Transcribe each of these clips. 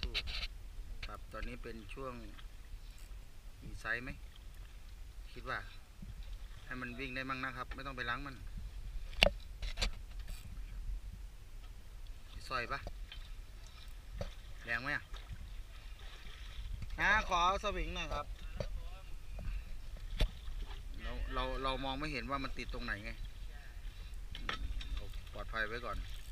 สู้ครับตอนนี้เป็นช่วงมีไซส์ไหมคิดว่าให้มันวิ่งได้มั่งนะครับไม่ต้องไปล้างมันสอยปะแรงไหมขอสวิงหน่อยครับเรามองไม่เห็นว่ามันติดตรงไหนไงเราปลอดภัยไว้ก่อน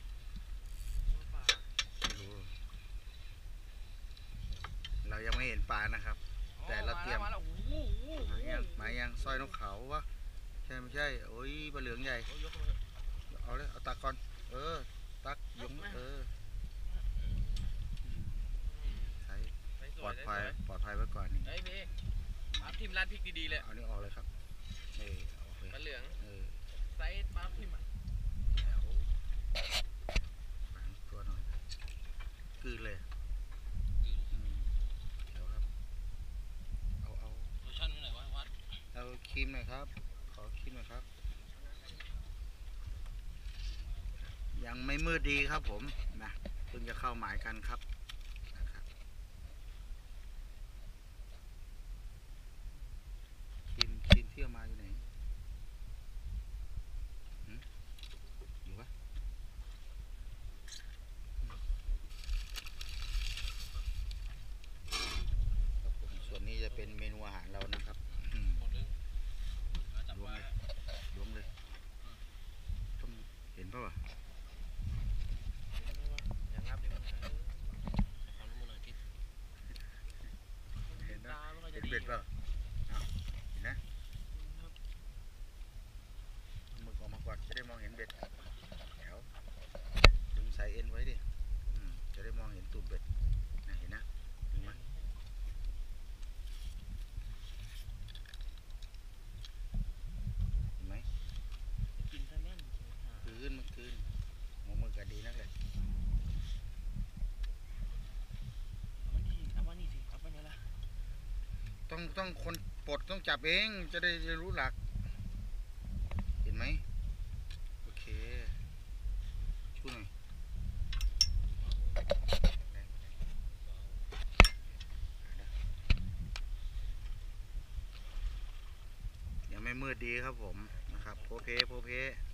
เรายังไม่เห็นปลานะครับแต่เราเตรียมมายังสร้อยนกเขาวะใช่ไม่ใช่โอ้ยปลาเหลืองใหญ่เอาเลยเอาตักก่อนตักยงใช้ปลอดภัยไว้ก่อนนี่เฮ้ยพี่ปั๊บทิมร้านพริกดีๆเลยเอานี่ออกเลยครับออกเลยปลาเหลืองไซส์ปั๊บทิมฝังตัวหน่อยกืนเลยเดี๋ยวครับเอาโลชั่นอยู่ไหนวะวัดเอาครีมหน่อยครับขอครีมหน่อยครับยังไม่มืดดีครับผมนะเพิ่งจะเข้าหมายกันครับนะครับครีมที่เอามาอยู่ไหนอยู่ปะครับผมส่วนนี้จะเป็นเมนูอาหารเรานะครับล้วงเลยต้องเห็นป่าวเห็นเบ็ดป่ะเห็นนะมือออกมาก่อนจะได้มองเห็นเบ็ดแถวดึงสายเอ็นไว้ดิจะได้มองเห็นตูดเบ็ดเห็นนะเห็นไหมเห็นไหมกินซะแน่นคืนหัวมือกันดีนักเลยเอามานี่สิเอาไปไหนล่ะต้องคนปลดต้องจับเองจะได้รู้หลักเห็นไหมโอเคชูหน่อยยังไม่มืดดีครับผมนะครับโพเพ